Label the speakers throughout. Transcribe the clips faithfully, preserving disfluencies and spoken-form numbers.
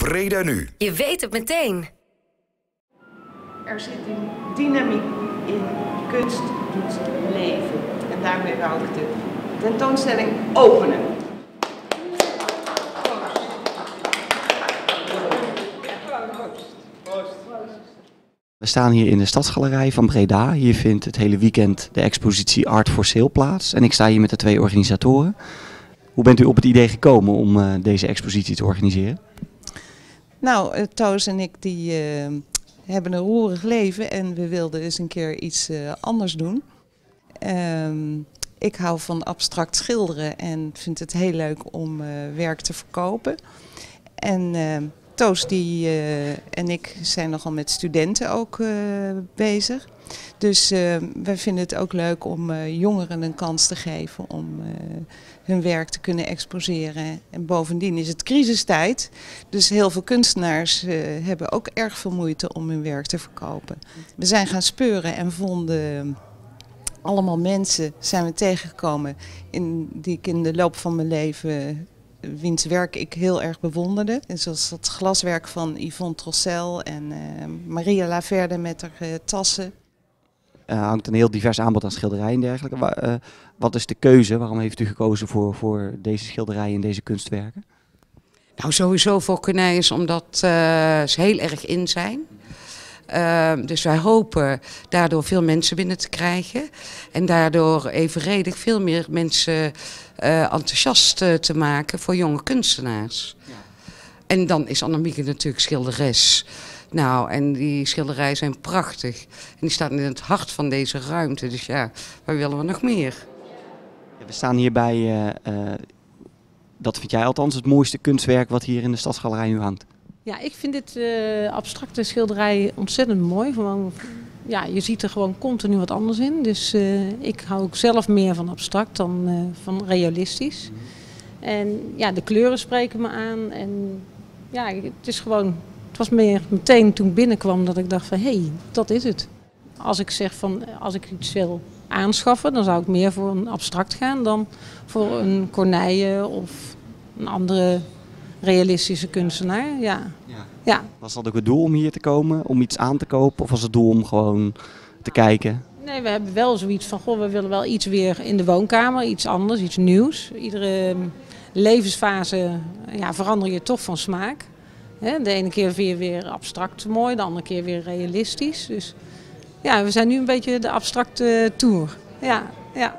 Speaker 1: Breda Nu.
Speaker 2: Je weet het meteen.
Speaker 3: Er zit een dynamiek in. Kunst doet leven. En daarmee wou ik de tentoonstelling openen.
Speaker 4: We staan hier in de Stadsgalerij van Breda. Hier vindt het hele weekend de expositie Art for Sale plaats. En ik sta hier met de twee organisatoren. Hoe bent u op het idee gekomen om uh, deze expositie te organiseren?
Speaker 3: Nou, uh, Toos en ik die, uh, hebben een roerig leven en we wilden eens een keer iets uh, anders doen. Uh, ik hou van abstract schilderen en vind het heel leuk om uh, werk te verkopen. En uh, Toos die, uh, en ik zijn nogal met studenten ook uh, bezig. Dus uh, wij vinden het ook leuk om uh, jongeren een kans te geven om uh, hun werk te kunnen exposeren. En bovendien is het crisistijd, dus heel veel kunstenaars uh, hebben ook erg veel moeite om hun werk te verkopen. We zijn gaan speuren en vonden allemaal mensen zijn we tegengekomen in, die ik in de loop van mijn leven, wiens werk ik heel erg bewonderde. En zoals het glaswerk van Yvonne Trossel en uh, Maria Laverde met haar uh, tassen.
Speaker 4: Er uh, hangt een heel divers aanbod aan schilderijen en dergelijke. Wa uh, wat is de keuze? Waarom heeft u gekozen voor, voor deze schilderijen en deze kunstwerken?
Speaker 5: Nou, sowieso voor Cornelis, omdat uh, ze heel erg in zijn. Uh, dus wij hopen daardoor veel mensen binnen te krijgen. En daardoor evenredig veel meer mensen uh, enthousiast uh, te maken voor jonge kunstenaars. Ja. En dan is Annemieke natuurlijk schilderes. Nou, en die schilderijen zijn prachtig. En die staan in het hart van deze ruimte. Dus ja, waar willen we nog meer?
Speaker 4: Ja, we staan hier bij, uh, uh, dat vind jij althans, het mooiste kunstwerk wat hier in de Stadsgalerij nu hangt.
Speaker 6: Ja, ik vind dit uh, abstracte schilderij ontzettend mooi. Gewoon, ja, je ziet er gewoon continu wat anders in. Dus uh, ik hou ook zelf meer van abstract dan uh, van realistisch. En ja, de kleuren spreken me aan. En ja, het is gewoon... Het was meer meteen toen ik binnenkwam dat ik dacht van, hé, hey, dat is het. Als ik zeg van, als ik iets wil aanschaffen, dan zou ik meer voor een abstract gaan dan voor een Corneille of een andere realistische kunstenaar. Ja.
Speaker 4: Ja.
Speaker 6: Ja.
Speaker 4: Was dat ook het doel om hier te komen, om iets aan te kopen? Of was het doel om gewoon te kijken?
Speaker 6: Nee, we hebben wel zoiets van, goh, we willen wel iets weer in de woonkamer, iets anders, iets nieuws. Iedere levensfase ja, verander je toch van smaak. De ene keer vind je weer abstract mooi, de andere keer weer realistisch. Dus ja, we zijn nu een beetje de abstracte tour. Ja, ja.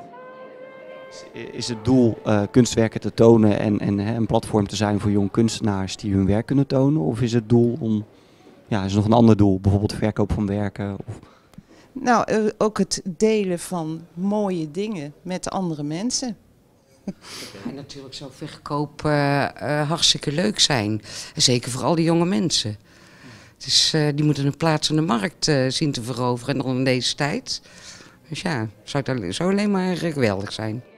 Speaker 4: Is het doel uh, kunstwerken te tonen en, en hè, een platform te zijn voor jong kunstenaars die hun werk kunnen tonen? Of is het doel om, ja, is er nog een ander doel, bijvoorbeeld de verkoop van werken? Of...
Speaker 3: Nou, uh, ook het delen van mooie dingen met andere mensen.
Speaker 5: Ja, natuurlijk zou verkoop uh, uh, hartstikke leuk zijn. En zeker voor al die jonge mensen. Dus uh, die moeten een plaats in de markt uh, zien te veroveren en dan in deze tijd. Dus ja, zou, dat, zou alleen maar geweldig zijn.